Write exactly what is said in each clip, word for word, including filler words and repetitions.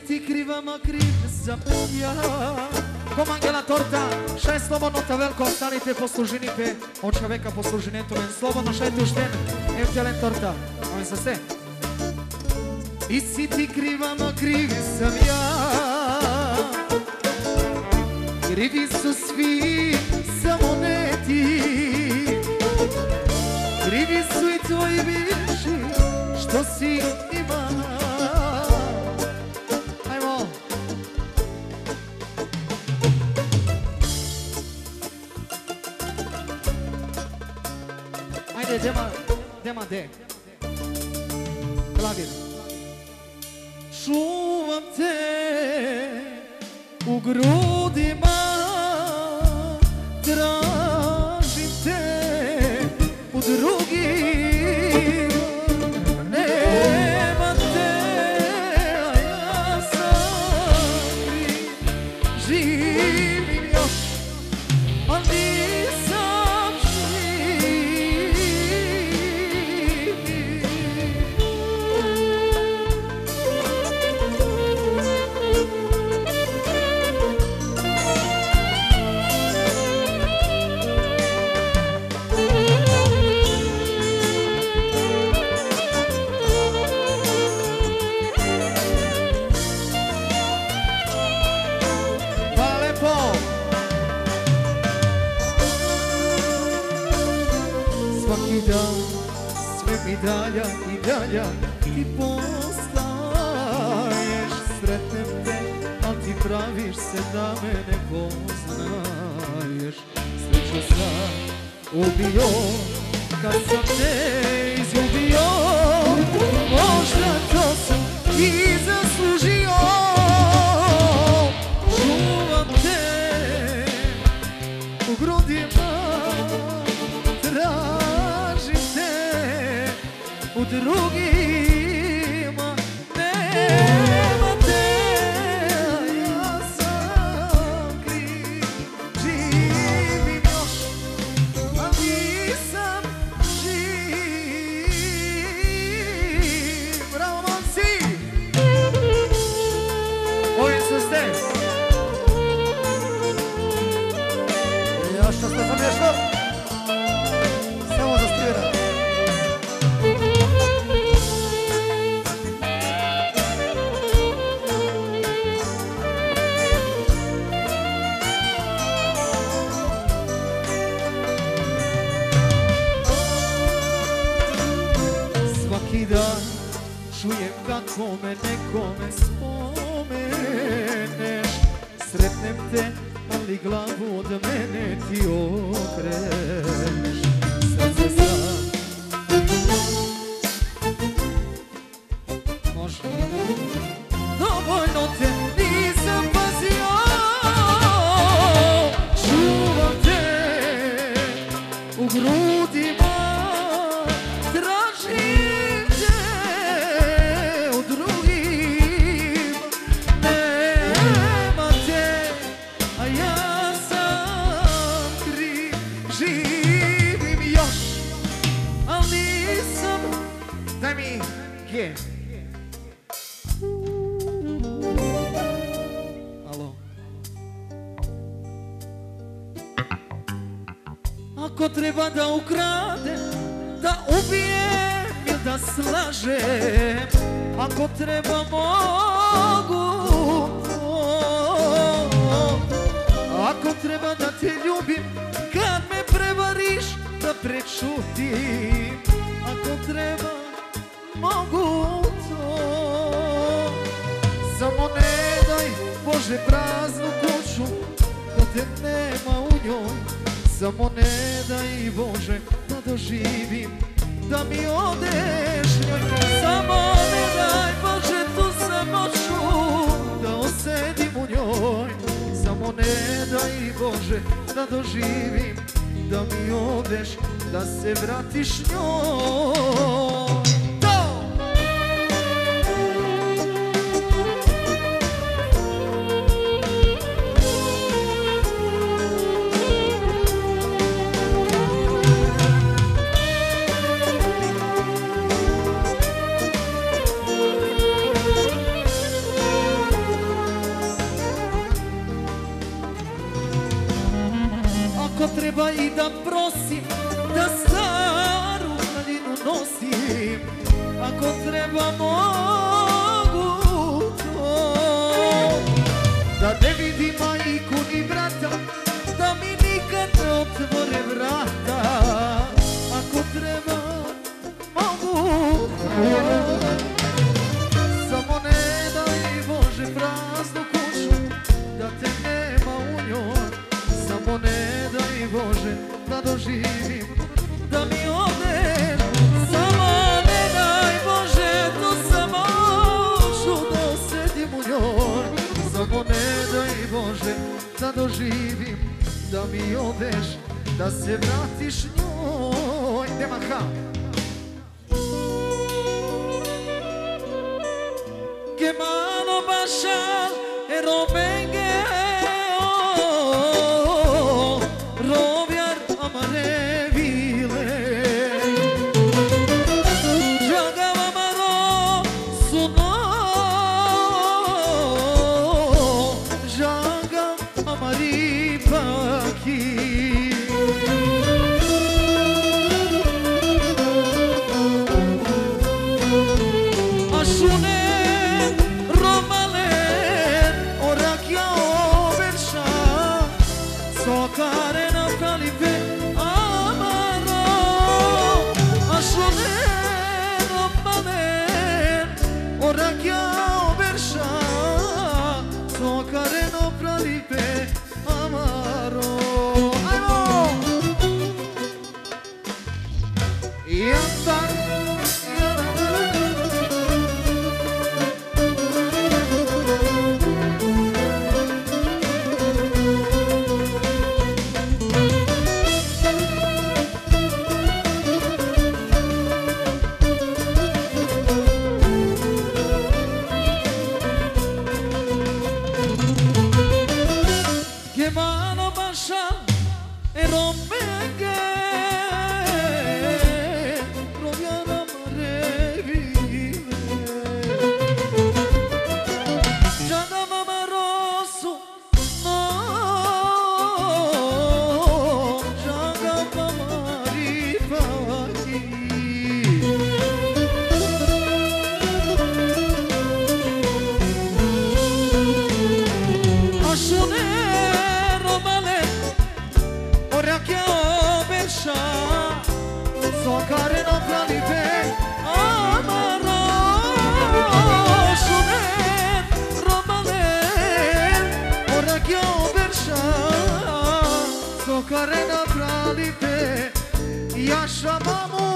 ti kriva, ma kriv sam ja. Komangela torta, šaj slobodno ta veliko, stanite poslužinite, od čoveka poslužinetu men, slobodno šajte u šten, ev telen torta, ovim sa se. I si ti kriva, ma kriv sam ja. Krivi su svi, samo ne ti. Krivi su i tvoji bivši, što si ima. Ajmo. Ajde, dema, dema de. Klavir. Čuvam te u grudima, tražim te u drugim, nema te, a ja sam kriv, živim još, a nisam živ. Svaki dan sve mi dalja i dalja ti postaješ. Sretnem te, al ti praviš se da me ne poznaješ. Sreću sam ubio kad sam te izgubio. Možda to sam i zaslužio. Čuvam te u grudima, tražim te u drugima, nema te, a ja sam kriv, živim još, a nisam živ. Bravo, momci! Ovim su ste. Ja što ste sam nešto? Samo za stira. Svaki dan čujem kako me nekome spomeneš. Sretnem te, ali glavu od mene ti okreneš. Srce sam može. Dovoljno te nisam pazio. Čuvam te u grudima, tražim te u drugim, nema te, a ja sam kriv, živim još, al nisam. Daj mi G. Alo. Ako treba da ukradem, da ubijem ili da slažem, ako treba mogu, ako treba da te ljubim, kad me prevariš da prečutim, ako treba mogu to. Samo ne daj Bože praznu kuću, da te nema u njoj. Samo ne daj Bože da doživim da mi odeš njoj. Samo ne daj Bože tu samoću da osedim u njoj. Samo ne daj Bože da doživim da mi odeš, da se vratiš njoj. treba i da prosim, da staru haljinu nosim. Ako treba mogu to, da ne vidim majku ni brata, da mi nikad ne otvore vrata. Ako treba mogu to, samo ne daj Bože praznu kuću, da te nema u njoj. Samo ne daj Bože da doživim, da mi odeš. Samo ne daj Bože tu samo da sedim u njoj. Samo ne daj Bože da doživim, da mi odeš, da se vratiš njoj. Demaha che mano bascial e robenghe oh, roviar amare vile jagava amaro suno jagav amari paki asune care naftali pe amaro, asone romalen, orachia oberșa, so care naftali pe amaro. Hai mo! Iantar, che mano bascia e rompeghe roviana mare vive già da mamma rosso no già da mamma rifatti ascione orachia oberșa, so care naftali pe amaro, șunen romalen, orachia oberșa, so care naftali pe Iașa mamu.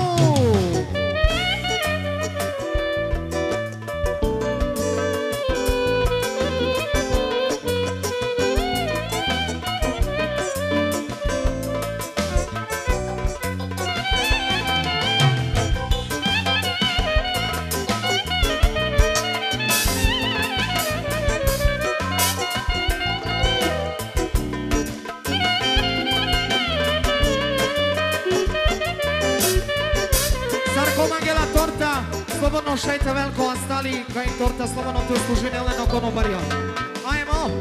Slobodno šejte veliko, a stali kaj torta slobodno tu služi Elena Konobarja. Ajmo!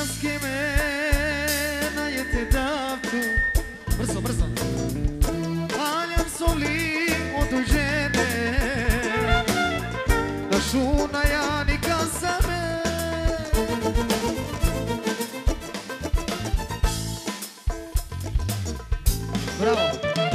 che me na je te davtu. Brzo, brzo. Aljam soli od žene, da šuna janika za me. Bravo.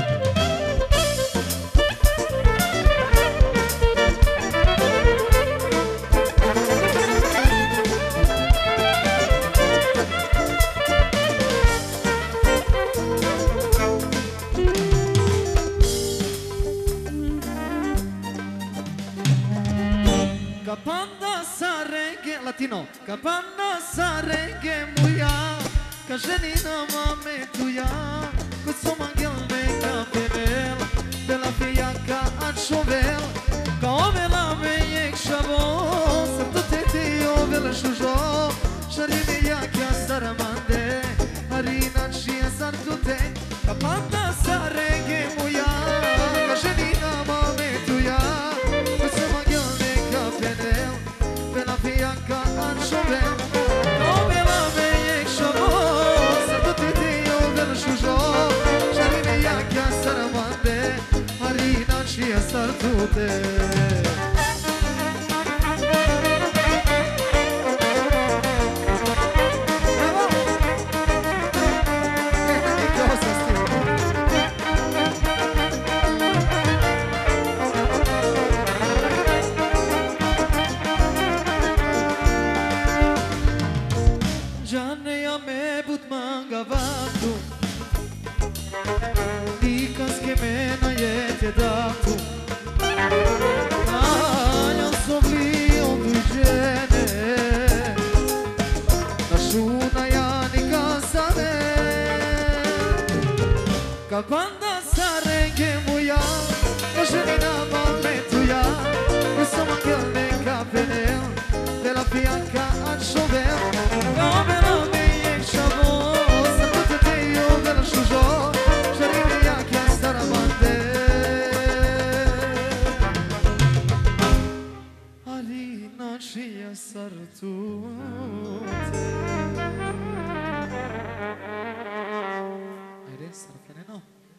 Kapanda sa reggae latino, kapanda sa reggae muia, ka ženina mame tuja, ko so mangelne kapenel, de la fiaca a chovel, ka ovela me ek shavo, srto te te ovela shujo, sharime yakya saramande, harina chia sartute, kapanda sa reggae muia, ka ženina mame tuja, ko so mangelne kapenel, de la fiaca a chovel, ka ovela me ek shavo, srto te te ovela shujo, sharime yakya saramande, harina chia sartute. Kapanda sa reggae muia, ka ženina mame tuja, ko so mangelne kapenel, de la fiaca a chovel, ka ovela me ek shavo, srto te te ovela shujo, sharime yakya saramande, harina chia sartute. Haide, sarafeneno.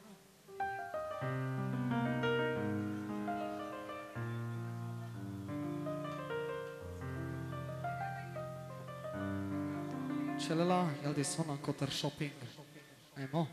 Celălalt, el de sună Cotter Shopping. Ai mo?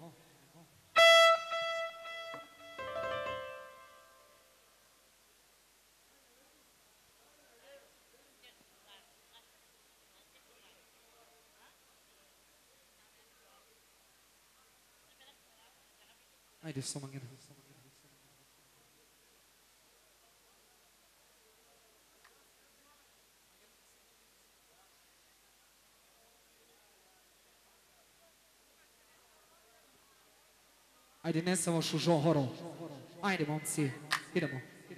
Haide să mă gândesc. Haide, nesamo shujo horo. Haide, momci. Idemo.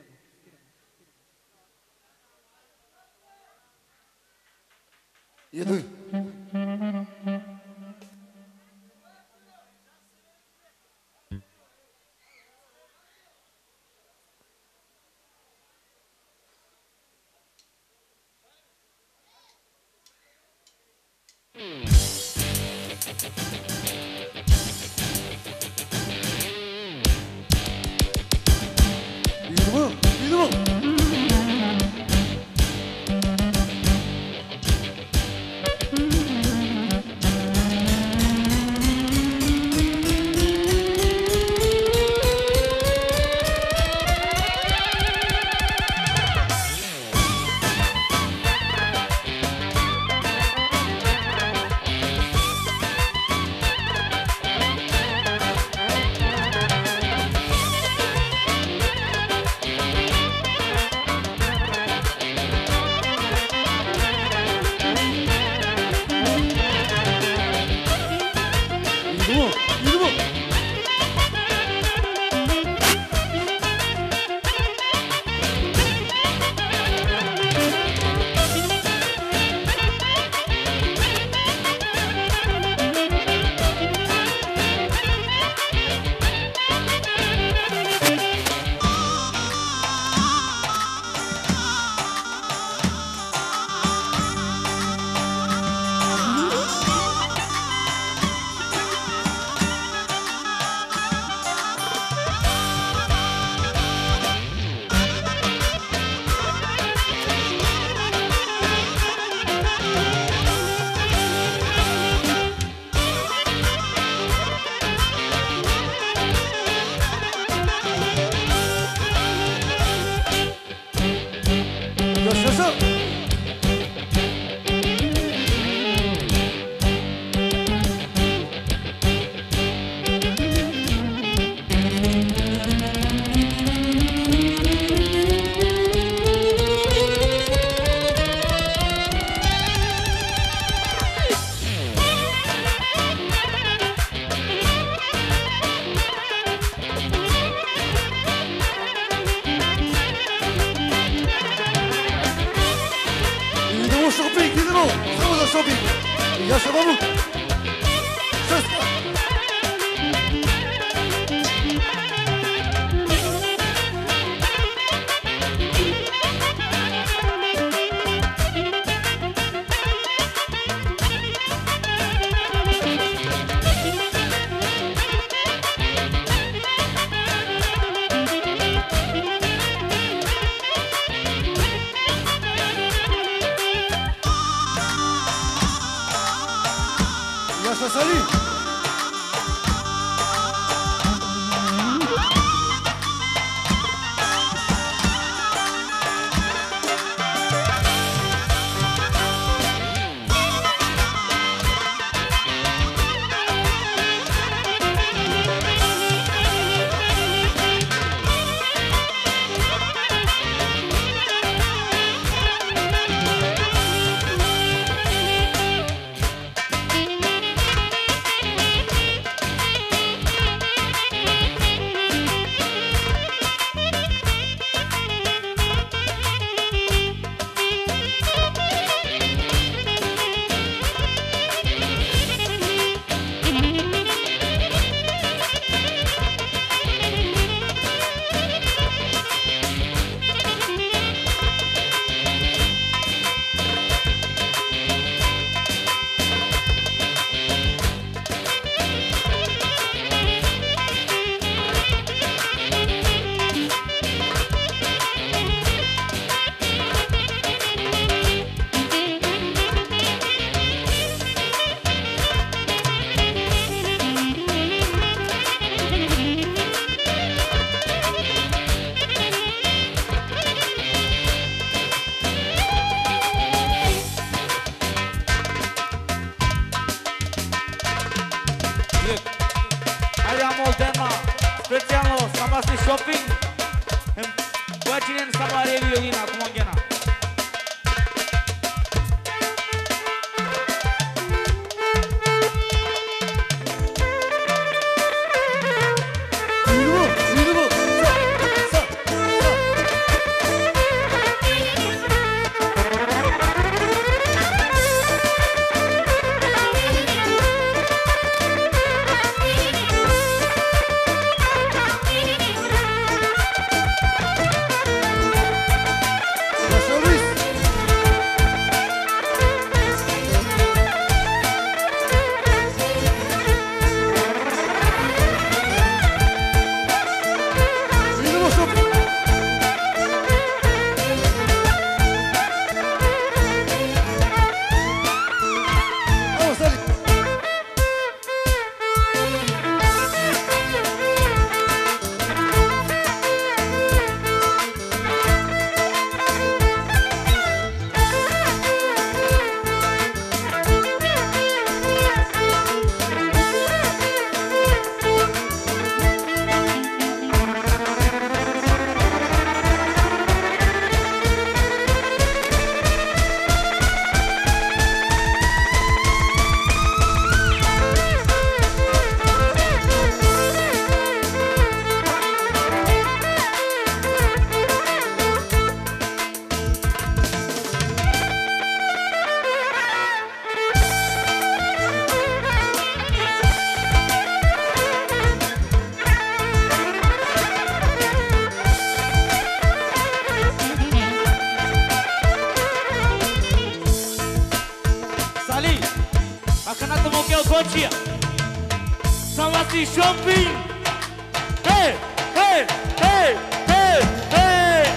Jeduj. Idemo, idemo. Idemo, samo za shopping. Ja se vam Šesta. Sali! Shopping, Guacinen Samare Violina, como quiera. Samasi Shopping. Hey, hey, hey, hey, hey.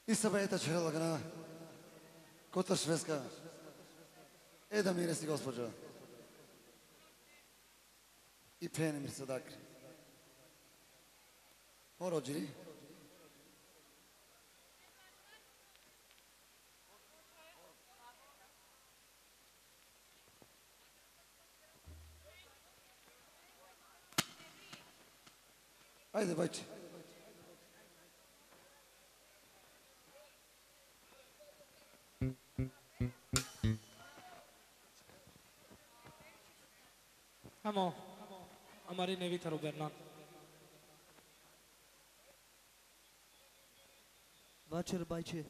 И съберете черела гана, кота шведска. Е да мире си, Госпожа. И пене ми се дакри. Ороджи. Ajde, bajče. Amo, a Marine Vitaru Bernard. Večer, bajče.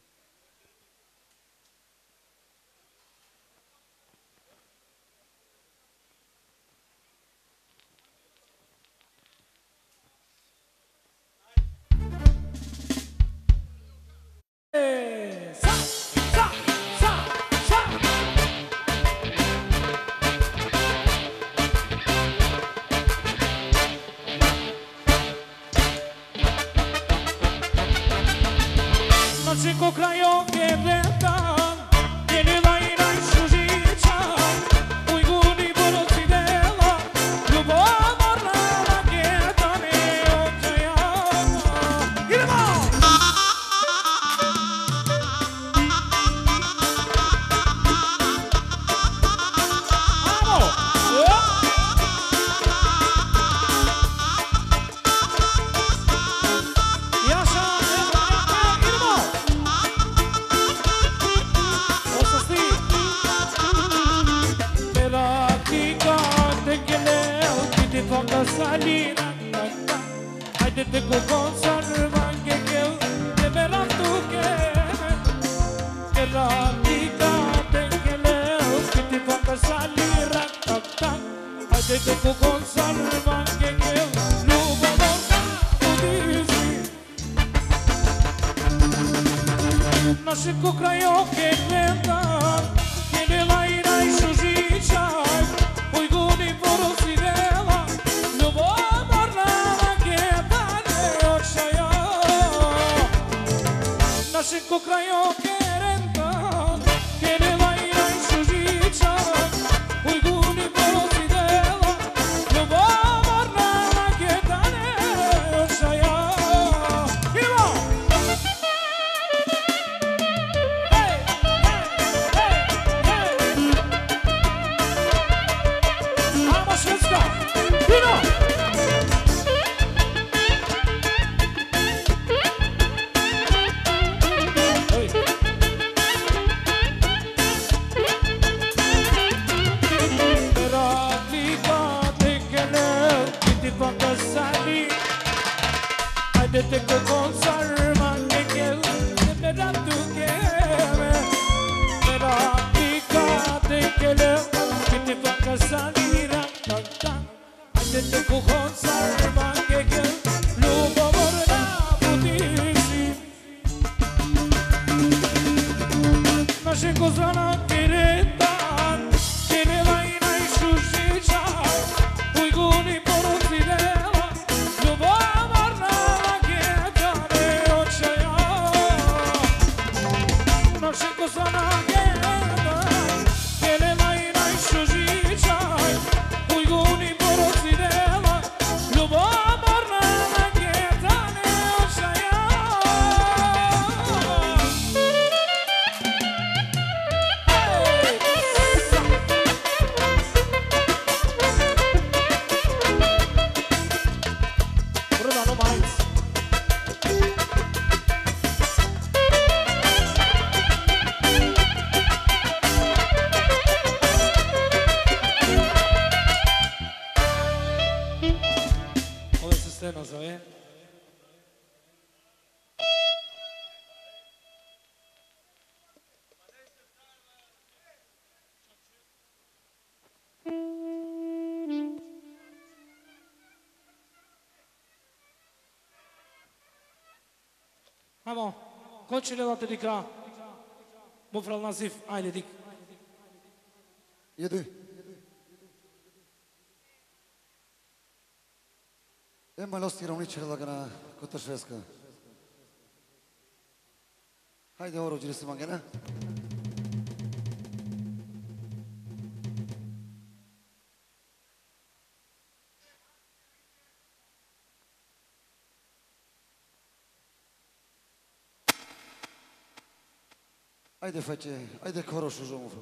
Sa, sa, sa, sa. Naszego kraju kiedytam, kiedy lajna i szużycia, mój góry borocy dela, lubowa morna rakieta nie odczajana. Idemo! Salina, haide te cu conserva che che te verrà tu che che la vita te che le che ti fa salire haide te cu conserva che che lupo volta udisi naszego kraju che venta che le laina i suzicia oi guni porosi naszego kraju kierentam, kiedy lajna i szużycia, mój góry porocy dela, lubowa morna rakieta nie odczaja. Idemo! Hej, hej, hej, hej! Mama szwedzka! Idemo! Haide te cu conserva che che te verrà tu che verrà picate che le che ti fa salire tanta haide te cu conserva che che lupo vorrà putisi ma se cosa non diretta che ne vai in sushi ui guni porosi dela lupo naszego zanagieta, kiedy lajna i szużycia, mój góry porocy dela, lubowa morna rakieta nie odczaja. Bruno, no mais. Scena zove. Amo, кончи ли да те дика? Муфрал Назиф, айде дик. Jedu. Ема лости равничера лагана кота шведска. Haide, oro, gire să mangana. Haide, face, haide coroșul, jomul.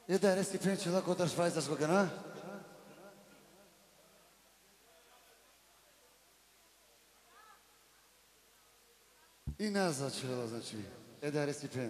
E da recipiente lá quantas faz das cocaná? I nazad će velo, znači, e da recipient.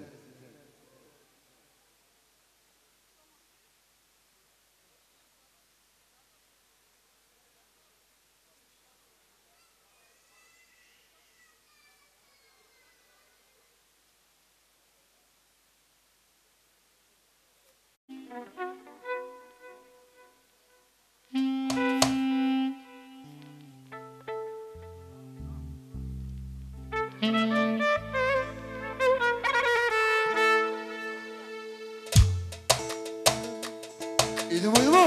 Idemo, idemo!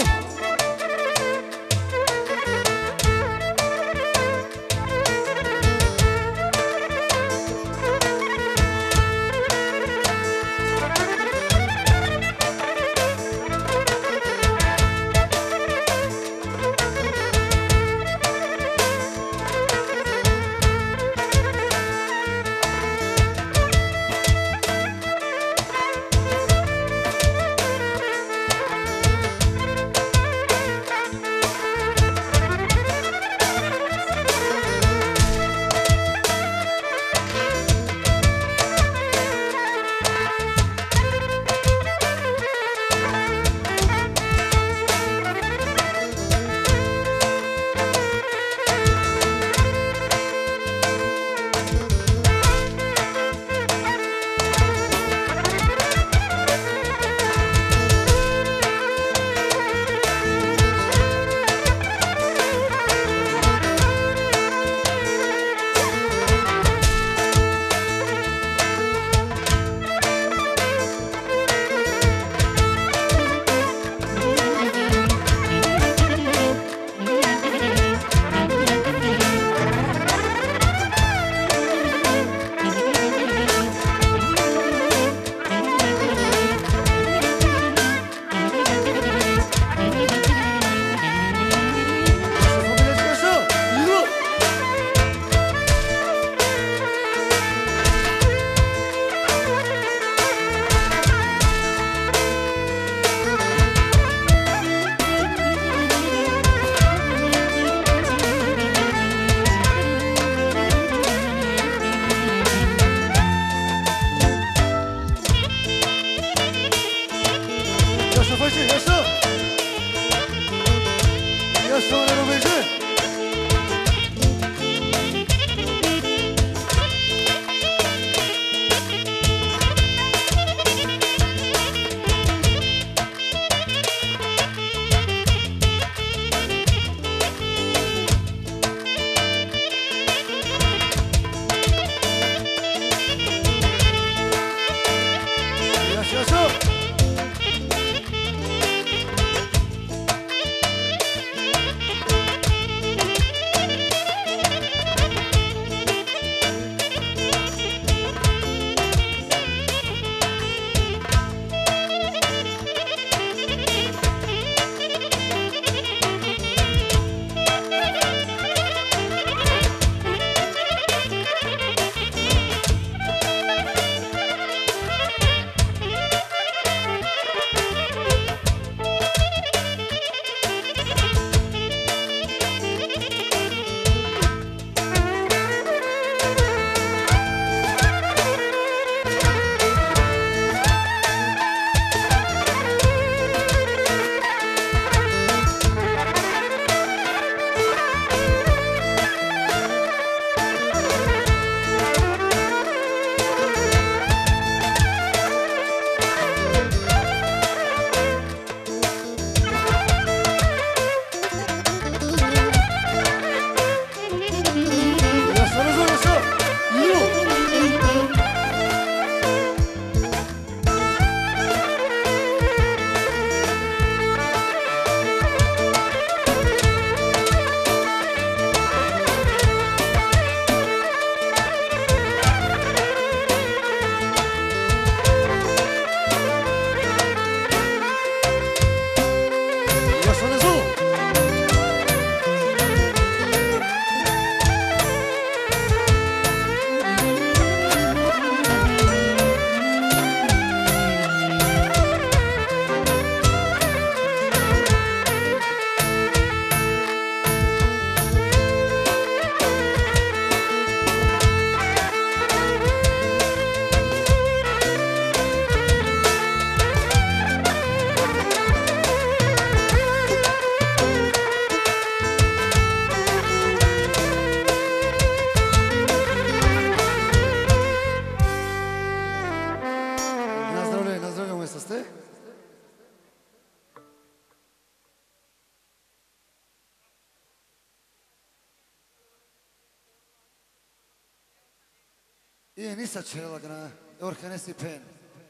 I Nisa Čelagna, Orhanesi Pen.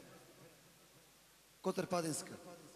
Kotar Padinska.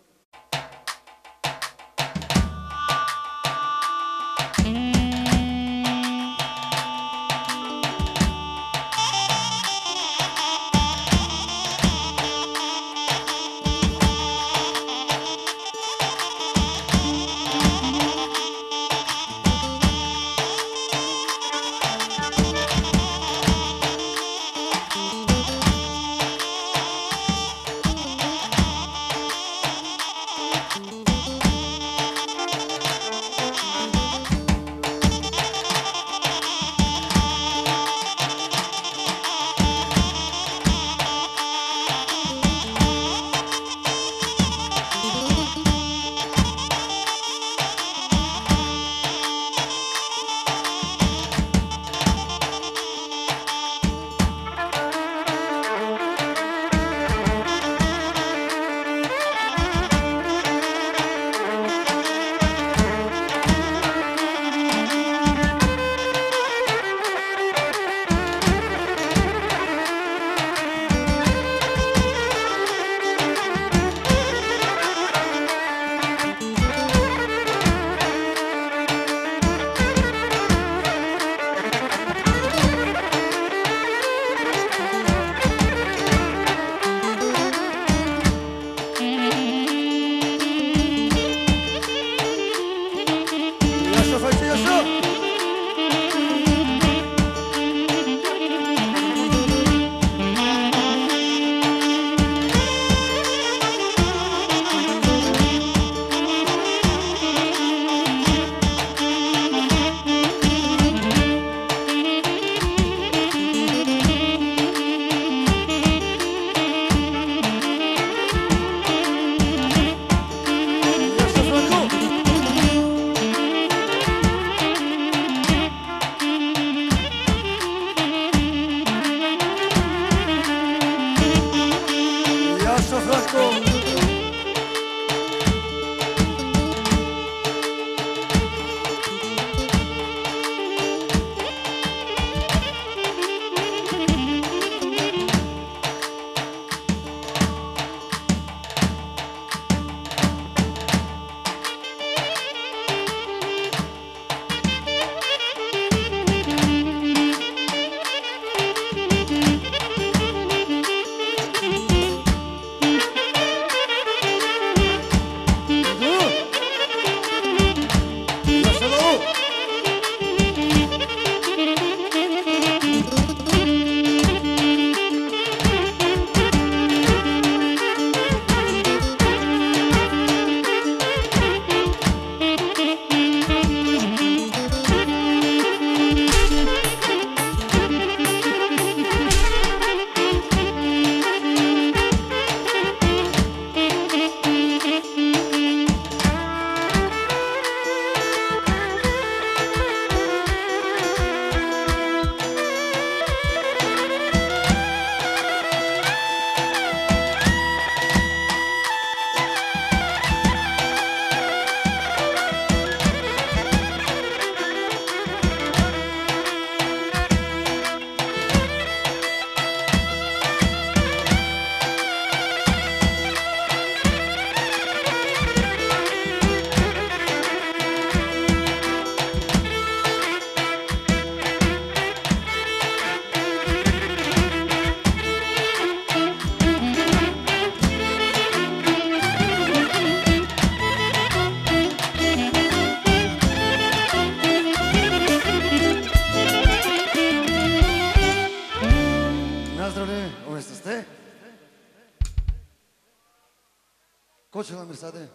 Kočela Mirsade.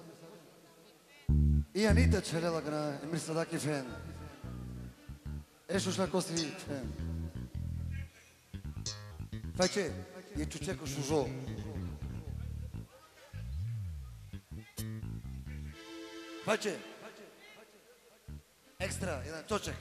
I Anita Čelagna, Mirsadaki fan. Eșușla Costi fan. Face, e Ciucecu Șujo. Face. Extra, jedan toček.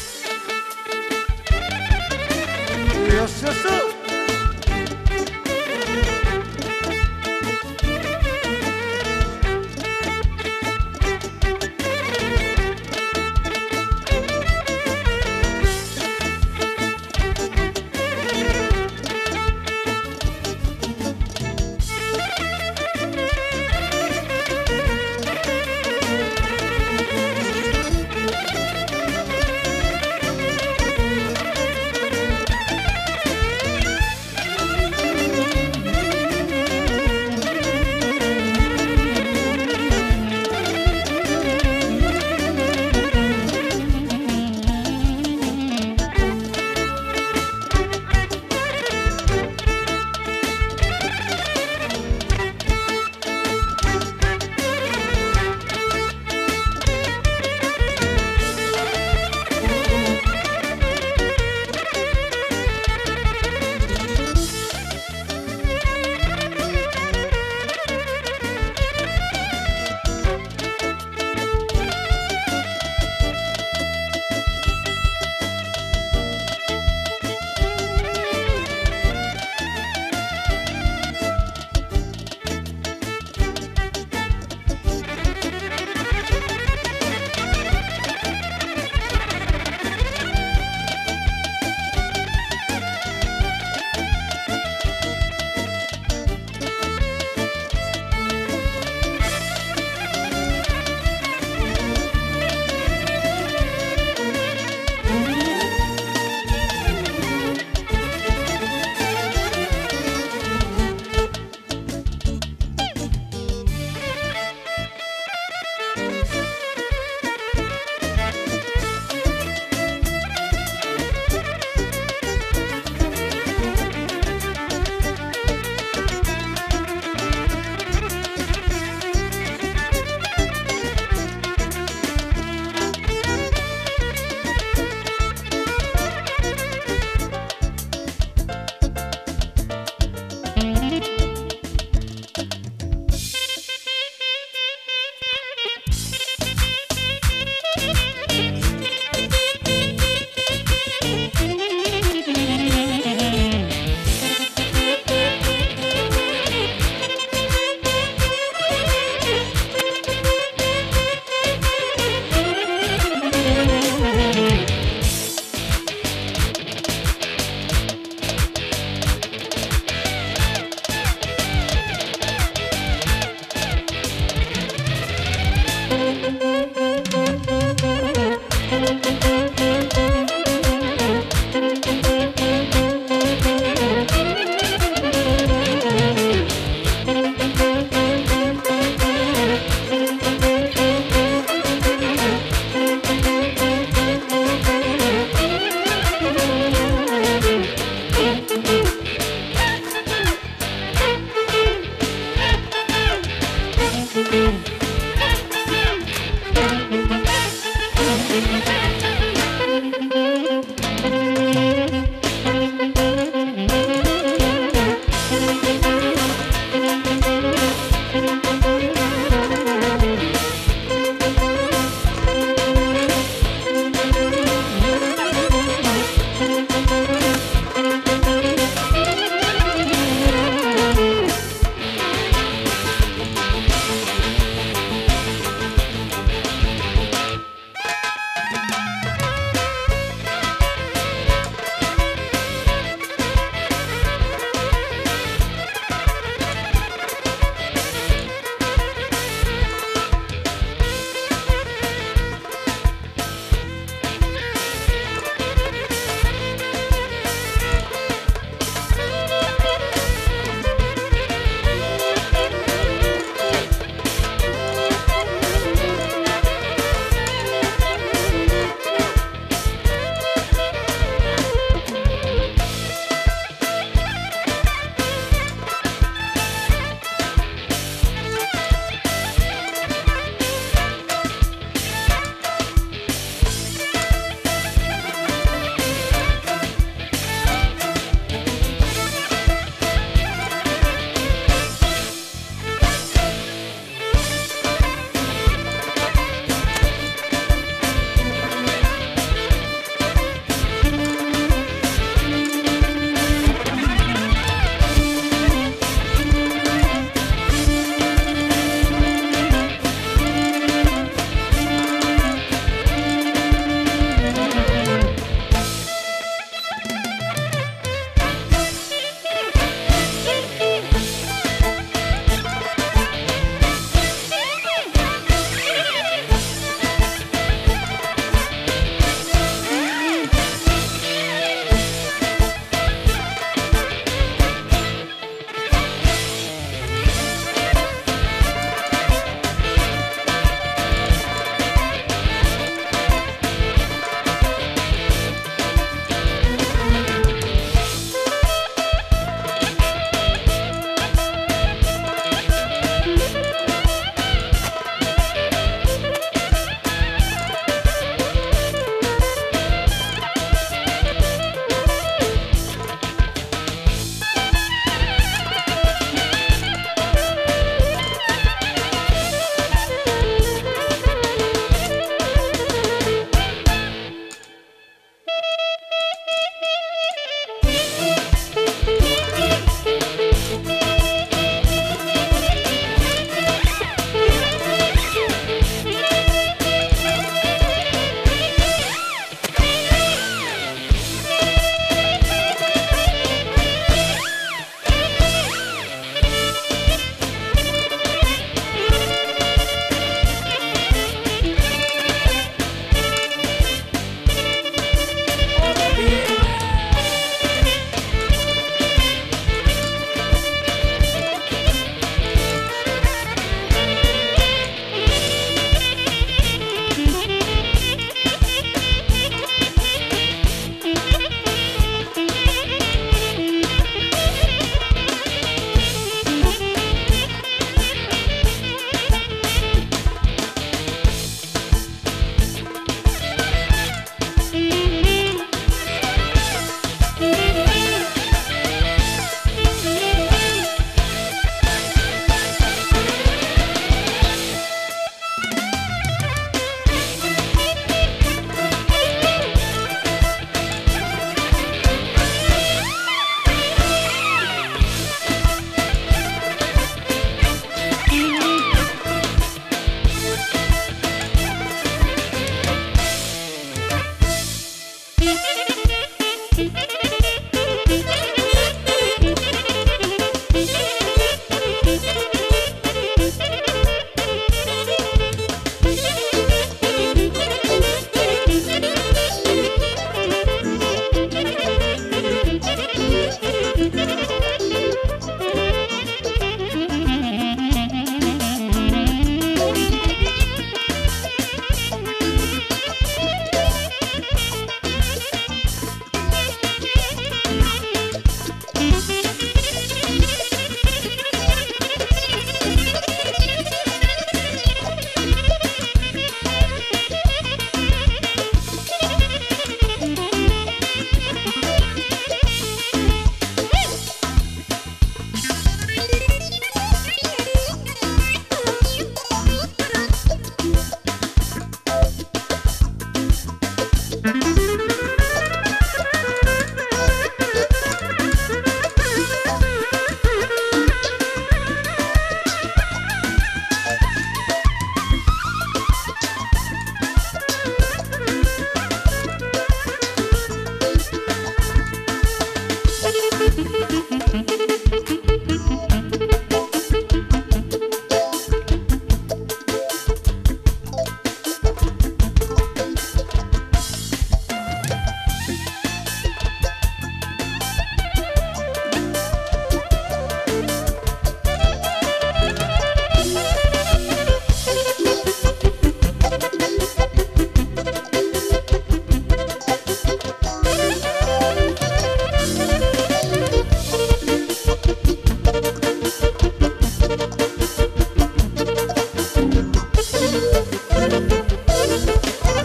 Još, još,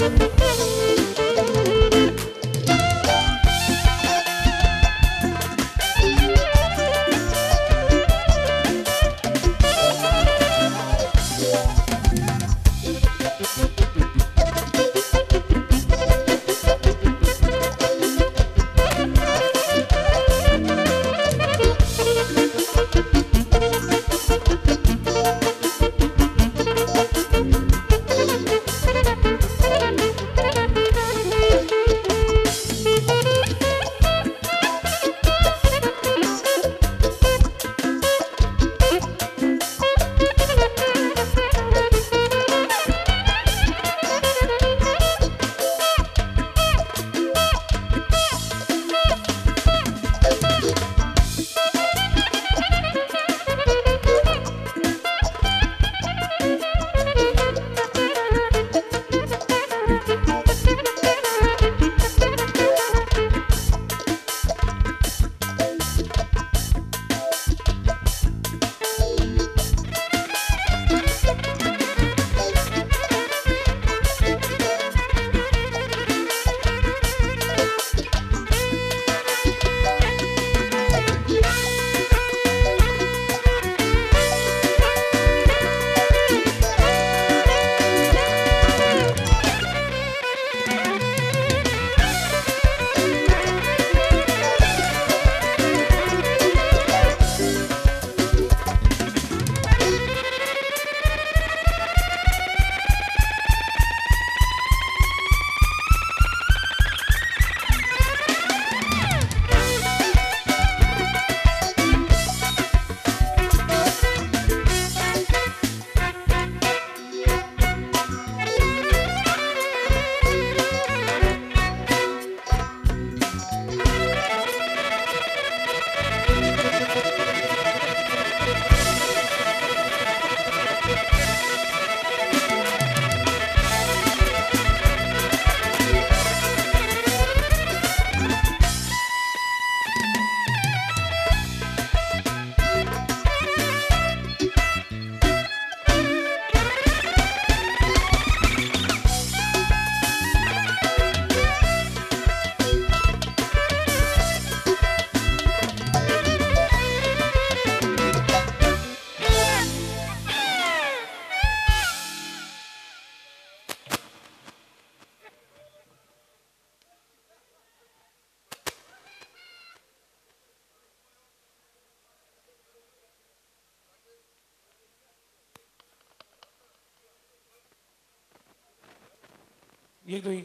Jegdoj.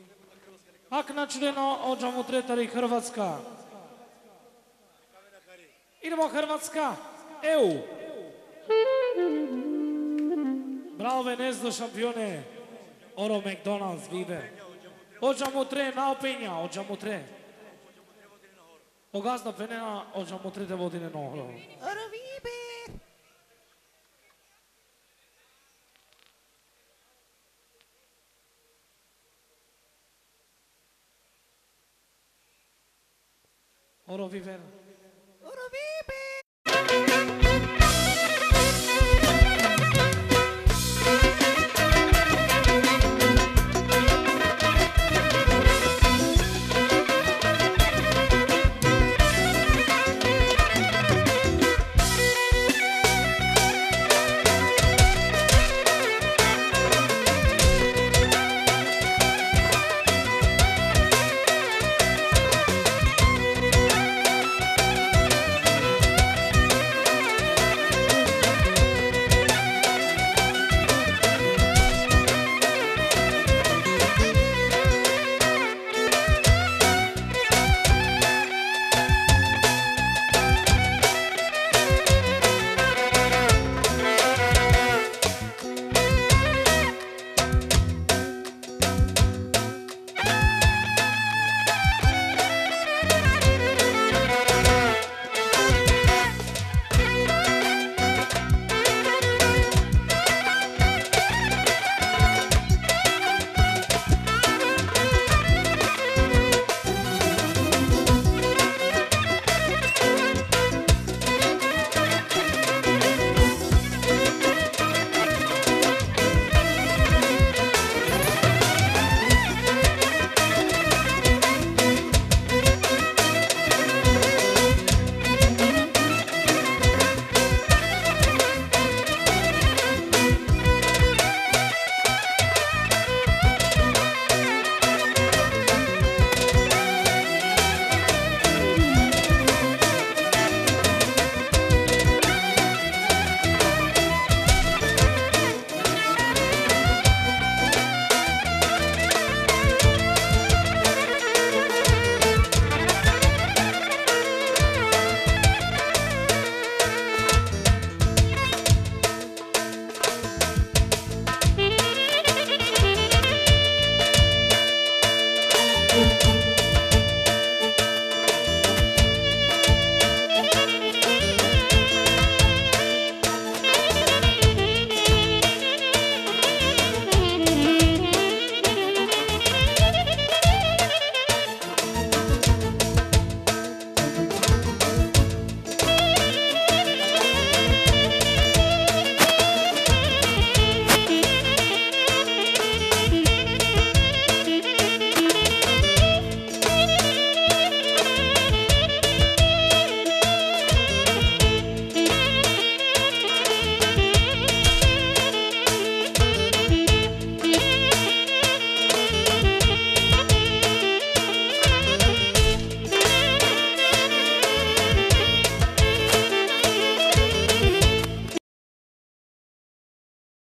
Ak načudeno ođamo tretari Hrvatska. Idemo Hrvatska. EU. Bravo Venezdo šampione. Oro McDonald's vive. Ođamo tre na opinja. Ođamo tre. Ogazda penena. Ođamo tre te vodine nohro. Oro vive. Oro viver.